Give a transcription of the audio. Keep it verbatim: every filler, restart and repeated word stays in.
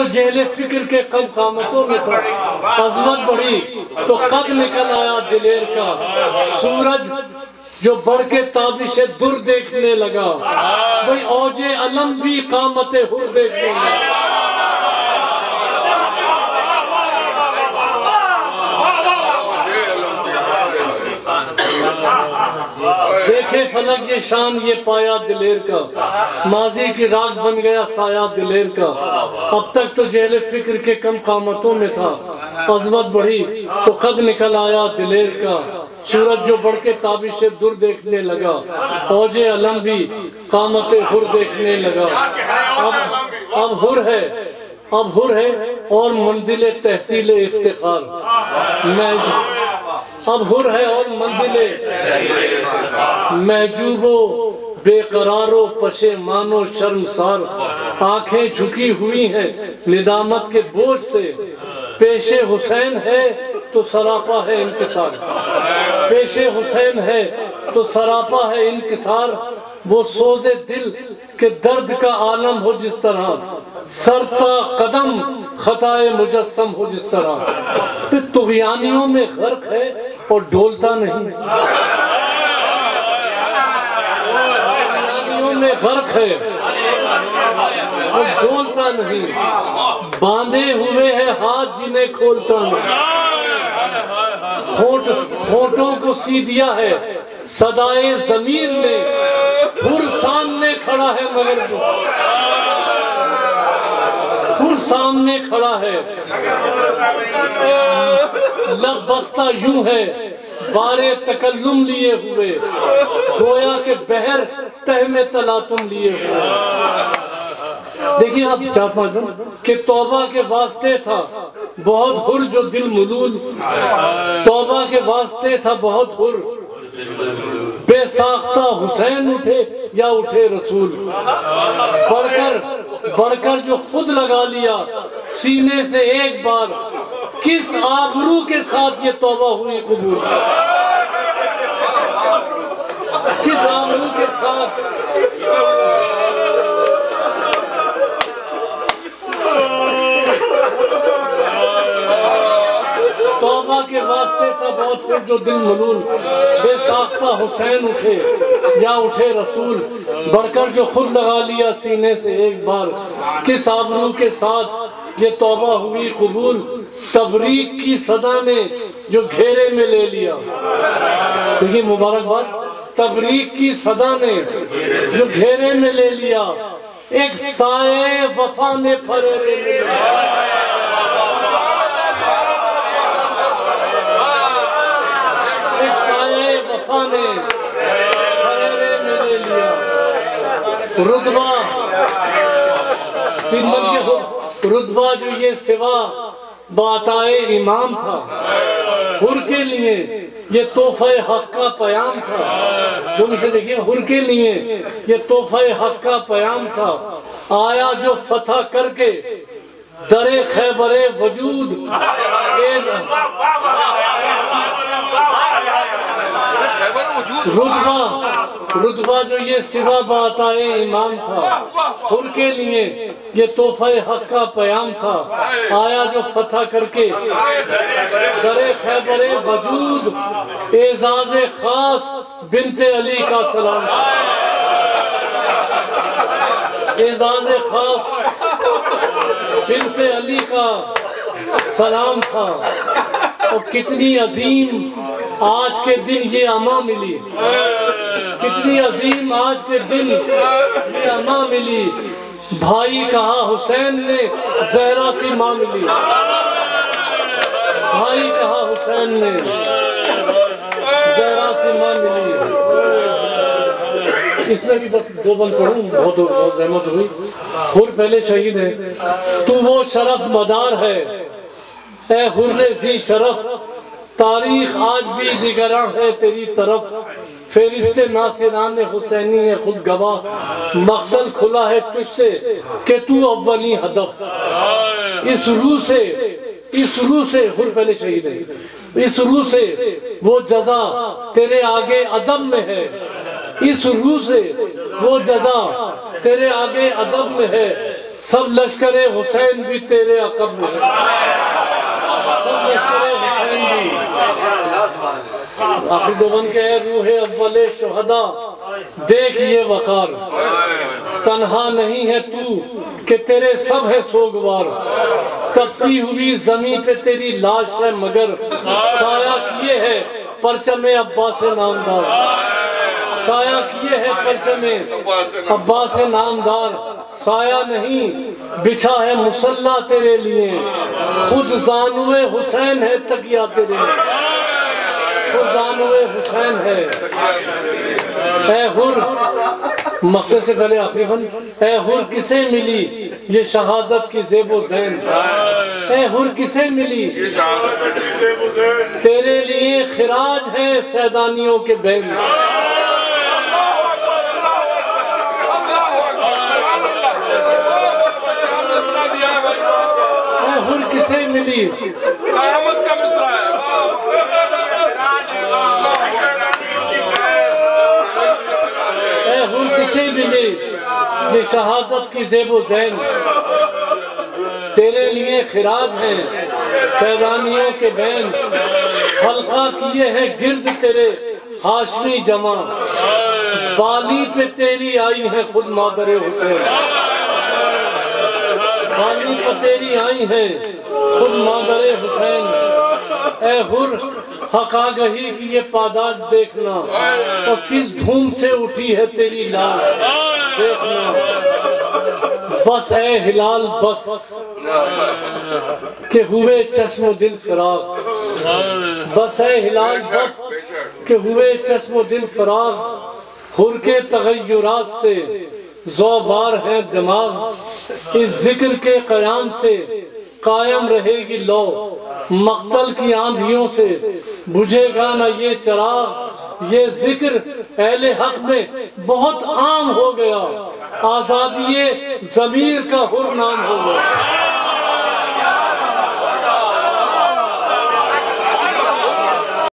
Jail फिक्र के कम कामतों में था, अजमत बढ़ी तो कद निकल आया दिलेर का। सूरज जो बढ़ के ताबिश दुर देखने लगा, भाई औजे अलम भी कामते हुर देखने लगा। देखे फलक ये शान ये पाया दिलेर का, माजी की राग बन गया साया दिलेर का। अब तक तो जेल फिक्र के कम कामतों में था, अजमत बढ़ी तो कद निकल आया दिलेर का। सूरज जो बढ़ के ताबिश दुर देखने लगा, औजे अलम भी कामते हुर देखने लगा। अब अब हुर है, अब हुर है और मंजिले तहसील इफ्तिखार। मैं अब हुर है और मंजिले महजूबो बेकरारो पशे मानो शर्मसार। आंखें झुकी हुई हैं निदामत के बोझ से, पेशे हुसैन है तो सरापा है इंकिसार। पेशे हुसैन है तो सरापा है इंकिसार। वो सोजे दिल के दर्द का आलम हो जिस तरह, सरता कदम खताए मुजस्सम हो जिस तरह। फिर तुग़यानियों में गर्क है और ढोलता नहीं, तुग़यानियों में गर्क है और ढोलता नहीं। बांधे हुए है हाथ जिन्हें खोलता नहीं। होठ होठों को सी दिया है सदाए ज़मीर ने, हुर सामने खड़ा है मगर हुर सामने खड़ा है। लब बस्ता यूं है बारे तकल्लुम लिए हुए, गोया के बहर तह में तलातुम लिए हुए। देखिए आप चार पांच के तौबा के वास्ते था बहुत हुर जो दिल मुलूल, तौबा के वास्ते था बहुत हुर, बेसाख्ता हुसैन उठे या उठे रसूल। बढ़कर बढ़कर जो खुद लगा लिया सीने से एक बार, किस आबरू के साथ ये तौबा हुई कबूल। किस आबरू के साथ तौबा के वास्ते था बहुत फिर जो दिल मलूल, बेसाख्ता हुसैन उठे या उठे रसूल। बढ़कर जो खुद लगा लिया सीने से एक बार, किस आबरू के साथ ये तौबा हुई कबूल। तबरीक की सदा ने जो घेरे में ले लिया, देखिए मुबारकबाद। तबरीक की सदा ने जो घेरे में ले लिया, एक साए वफा ने फरेरे में ले लिया। ने फरेरे में ले लिया। रुतबा रुतबा जो ये सिवा बाताए इमाम था, हुर के लिए ये तोहफे हक का पयाम था। तुम इसे देखिए, हुर के लिए ये तोहफे हक का पयाम था। आया जो फतह करके दरे खैबरे वजूद, रुतबा रुतबा जो ये सिवा बाताए इमाम था, उनके लिए ये तोहफे हक का पयाम था। आया जो फतह करके दरे खैबरे वजूद, एजाज़े खास बिनते अली का सलाम। एजाज़े खास बिनते अली का सलाम था। और कितनी अजीम आज के दिन ये अमा मिली, कितनी अजीम आज के दिन ये अमा मिली। भाई कहा हुसैन ने जहरा सी माँ मिली, भाई कहा हुसैन ने जहरा सी माँ मिली। इसमें भी दो बंद पढ़ूं, बहुत बहुत जहमत हुई। हुर पहले शहीद है, तू वो शरफ मदार है ए हुर्रे जी शरफ, तारीख आज भी निगरां है तेरी तरफ। फेरिस्ते नासिरान हुसैनी है खुद गवाह, मकतल खुला है तुझसे कि तू अव्वली हदफ। इस रूह से इस रूह से हुर पहले शहीद है, इस रूह से वो जजा तेरे आगे अदब में है। इस रूह से वो जजा तेरे आगे अदब में है। सब लश्करे हुसैन भी तेरे अकब में है, सब लश्करे हुसैन भी। आखिर दोबन के है रूहे अव्वले शुहदा, देख ये वकार, तन्हा नहीं है तू कि तेरे सब है सोगवार। तपती हुई जमीन पे तेरी लाश है मगर साया किए है परचमे अब्बास नामदार, साया किए है परचमे अब्बास नामदार। साया नहीं बिछा है मुसल्ला तेरे लिए, खुद जानुए हुसैन है तकिया तेरे लिए, खुद जानुए हुसैन है। ऐ हुर, मकसद से पहले आखिरी बन, ऐ हुर किसे मिली ये शहादत की ज़ेबो ज़ैन, ऐ हुर किसे मिली तेरे लिए खिराज है सैदानियों के बैन। ऐ हुर किसे मिली, अहमद का मिसरा है, ऐ हुर किसे मिली ये शहादत की ज़ेबो ज़ैन, तेरे लिए खिराज है सैदानियों के बैन। हल्का किए है गिर्द तेरे हाशमी जमा, बाली पे तेरी आई है खुद मादरे हुसैन, बाली पे तेरी आई है खुद मादरे हुसैन। ऐ हुर हक आगही की ये पादाश देखना, और किस धूम से उठी है तेरी लाश देखना। बस ऐ हिलाल बस के हुए चश्मो दिल फिराक, बस ऐ हिलाल बस के हुए चश्मो दिल फिराक। हुर के तगय्युरात से ज़ौबार है दिमाग, इस जिक्र के क़याम से कायम रहेगी लो। मक्तल की आंधियों से बुझेगा न ये चिराग, ये जिक्र अहले हक में बहुत आम हो गया, आज़ादी ज़मीर का हुर नाम हो गया।